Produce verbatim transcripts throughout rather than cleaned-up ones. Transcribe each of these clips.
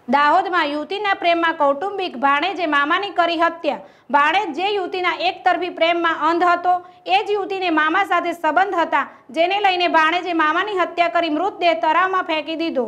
દાહોદમાં યુવતીના પ્રેમમાં કૌટુંબિક ભાણેજે મામાની કરી હત્યા। ભાણેજ જે યુવતીના એક તરફી પ્રેમમાં અંધ હતો એ જ યુવતીને મામા સાથે સંબંધ હતા, જેને લઈને ભાણેજે મામાની હત્યા કરી મૃતદેહ તળાવમાં ફેંકી દીધો।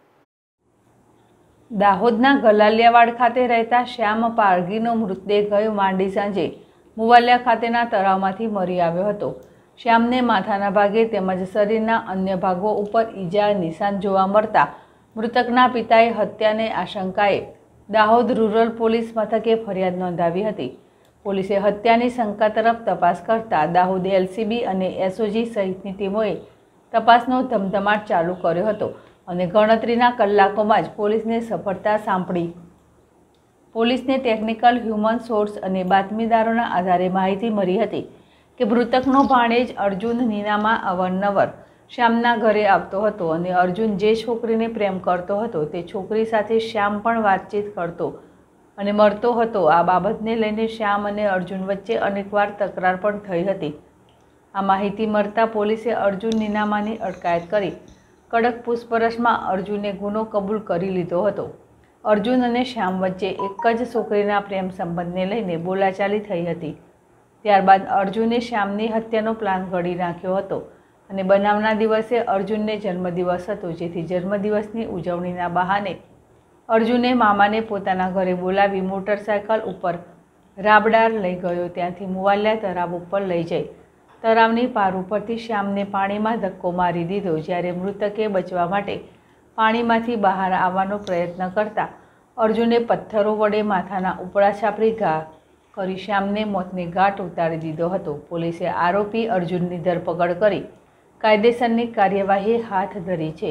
દાહોદના ગલાલિયાવાડ ખાતે રહેતા શ્યામ પારગીનો મૃતદેહ ગયો માંડી સાંજે મુવાલિયા ખાતેના તળાવમાંથી મરી આવ્યો હતો। શ્યામને માથાના ભાગે તેમજ શરીરના અન્ય ભાગો ઉપર ઈજા નિશાન જોવા મળતા મૃતકના પિતાએ હત્યાને આશંકાએ દાહોદ રૂરલ પોલીસ મથકે ફરિયાદ નોંધાવી હતી। પોલીસે હત્યાની શંકા તરફ તપાસ કરતા દાહોદ એલસીબી અને એસઓજી સહિતની ટીમોએ તપાસનો ધમધમાટ ચાલુ કર્યો હતો અને ગણતરીના કલાકોમાં જ પોલીસને સફળતા સાંપડી। પોલીસને ટેકનિકલ હ્યુમન સોર્સ અને બાતમીદારોના આધારે માહિતી મળી હતી કે મૃતકનો ભાણેજ અર્જુન નીનામાં અવારનવાર શ્યામના ઘરે આવતો હતો અને અર્જુન જે છોકરીને પ્રેમ કરતો હતો તે છોકરી સાથે શ્યામ પણ વાતચીત કરતો અને મળતો હતો। આ બાબતને લઈને શ્યામ અને અર્જુન વચ્ચે અનેકવાર તકરાર પણ થઈ હતી। આ માહિતી મળતા પોલીસે અર્જુન નીનામાની અટકાયત કરી કડક પૂછપરછમાં અર્જુને ગુનો કબૂલ કરી લીધો હતો। અર્જુન અને શ્યામ વચ્ચે એક જ છોકરીના પ્રેમ સંબંધને લઈને બોલાચાલી થઈ હતી। ત્યારબાદ અર્જુને શ્યામની હત્યાનો પ્લાન ઘડી નાખ્યો હતો અને બનાવના દિવસે અર્જુનને જન્મદિવસ હતો, જેથી જન્મદિવસની ઉજવણીના બહાને અર્જુને મામાને પોતાના ઘરે બોલાવી મોટરસાયકલ ઉપર રાબડાર લઈ ગયો। ત્યાંથી મુવાલિયા તળાવ ઉપર લઈ જઈ તળાવની પાર ઉપરથી શ્યામને પાણીમાં ધક્કો મારી દીધો। જ્યારે મૃતકે બચવા માટે પાણીમાંથી બહાર આવવાનો પ્રયત્ન કરતા અર્જુને પથ્થરો વડે માથાના ઉપડા છાપરી ઘા કરી શ્યામને મોતને ઘાટ ઉતારી દીધો હતો। પોલીસે આરોપી અર્જુનની ધરપકડ કરી કાયદેસરની कार्यवाही हाथ धरी है।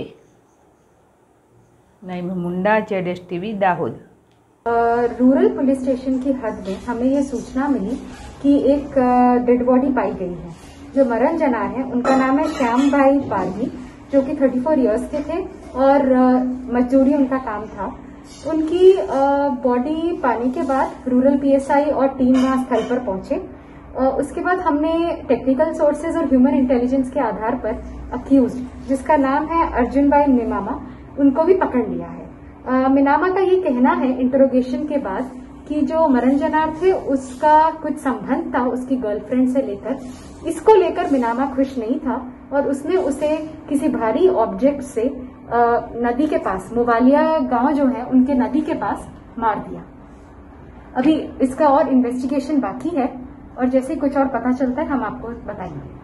Naeem Munda, ZS TV, Dahod. Rural police station की हद में हमें ये सूचना मिली कि एक डेड बॉडी पाई गई है। जो मरण जनार है उनका नाम है श्याम भाई पारगी, जो कि चौंतीस इयर्स के थे और मजदूरी उनका काम था। उनकी बॉडी पाने के बाद रूरल पीएसआई और टीम वहां स्थल पर पहुंचे। उसके बाद हमने टेक्निकल सोर्सेज और ह्यूमन इंटेलिजेंस के आधार पर अक्यूज्ड, जिसका नाम है अर्जुन भाई मिनामा, उनको भी पकड़ लिया है। मिनामा का ये कहना है इंटरोगेशन के बाद कि जो मरण जनार थे उसका कुछ संबंध था उसकी गर्लफ्रेंड से लेकर। इसको लेकर मिनामा खुश नहीं था और उसने उसे किसी भारी ऑब्जेक्ट से नदी के पास, मुवालिया गांव जो है उनके नदी के पास मार दिया। अभी इसका और इन्वेस्टिगेशन बाकी है और जैसे कुछ और पता चलता है हम आपको बताएंगे।